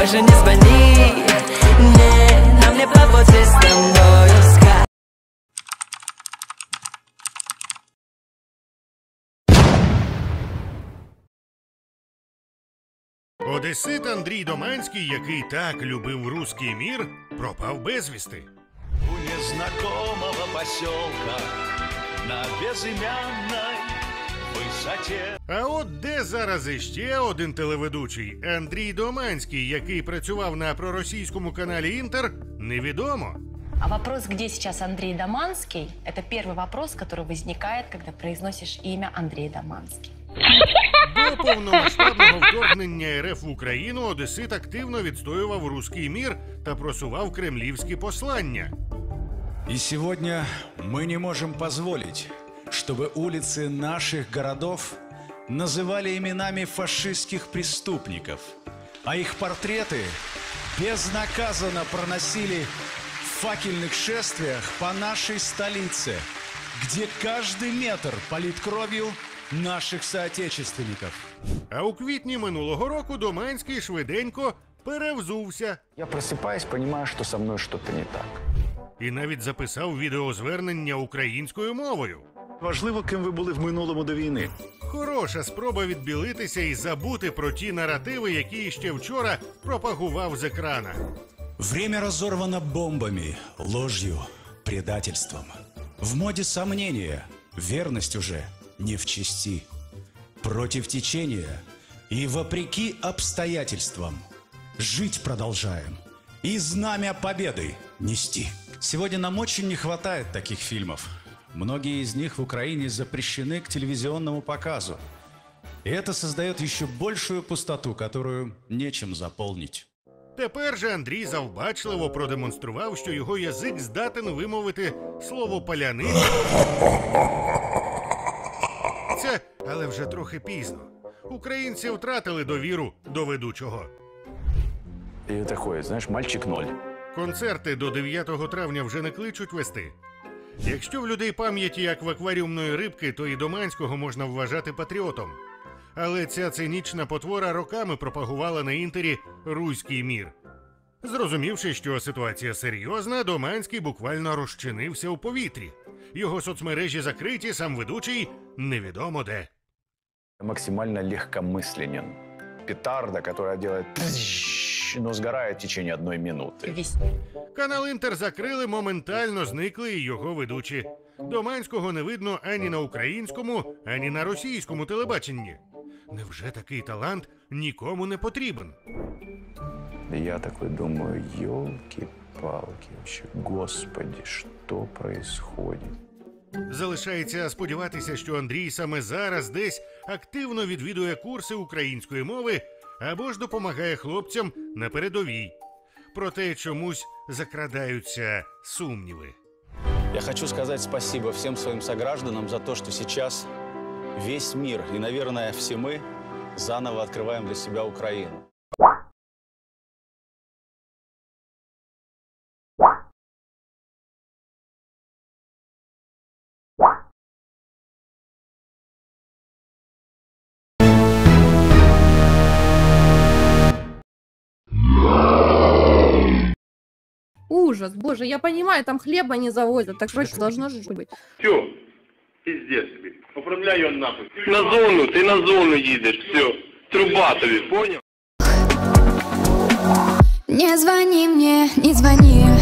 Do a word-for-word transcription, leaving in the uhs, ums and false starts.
больше не звони. Не, нам не по пути с тобою. Одесит Андрій Доманський, який так любив руський мір, пропав безвісти. У незнакомого поселка на безім'яній висоті. А от де зараз іще один телеведучий Андрій Доманський, який працював на проросійському каналі «Інтер», невідомо. А вопрос, где сейчас Андрей Доманский, это первый вопрос, который возникает, когда произносишь имя Андрей Доманский. До повномасштабного вторгнення РФ в Україну одесит активно відстоював руський мір та просував кремлівські послання. И сегодня мы не можем позволить, чтобы улицы наших городов называли именами фашистских преступников, а их портреты безнаказанно проносили в факельных шествиях по нашей столице, где каждый метр полит кровью наших соотечественников. А у квітні минулого року Доманський швиденько перевзувся. Я просипаюсь, понимаю, что со мной что-то не так. І навіть записав відеозвернення українською мовою. Важливо, ким ви були в минулому до війни. Хороша спроба відбілитися і забути про ті наративи, які ще вчора пропагував з екрана. Время разорвано бомбами, ложью, предательством. В моде сомнения, верность уже не в чести. Против течения и вопреки обстоятельствам жить продолжаем и знамя победы нести. Сегодня нам очень не хватает таких фильмов. Многие из них в Украине запрещены к телевизионному показу. И это создает еще большую пустоту, которую нечем заполнить. Тепер же Андрій завбачливо продемонстрував, що його язик здатен вимовити слово «паляниця». Це, але вже трохи пізно. Українці втратили довіру до ведучого. И такой, знаешь, мальчик ноль. Концерти до дев'ятого травня вже не кличуть вести. Якщо в людей пам'яті як в акваріумної рибки, то і Доманського можна вважати патріотом. Але ця цинічна потвора роками пропагувала на інтері руський мір. Зрозумівши, що ситуація серйозна, Доманський буквально розчинився у повітрі. Його соцмережі закриті, сам ведучий невідомо де. Максимально легкомысленен. Петарда, которая делает, но сгорает в течение одной минуты. Канал «Інтер» закрили, моментально зникли і його ведучі. Доманського не видно ані на українському, ані на російському телебаченні. Невже такий талант нікому не потрібен? Я такой думаю, елки-палки, вообще, господи, что происходит? Залишається сподіватися, що Андрій саме зараз десь активно відвідує курси української мови або ж допомагає хлопцям на передовій. Проте чомусь закрадаються сумніви. Я хочу сказать спасибо всем своим согражданам за то, что сейчас весь мир и, наверное, все мы заново открываем для себя Украину. Ужас, боже, я понимаю, там хлеба не завозят, так вроде должно же быть. Все, пиздец тебе. Управляй он нахуй. На зону, ты на зону едешь, все. Труба тобі, понял? Не звони мне, не звони.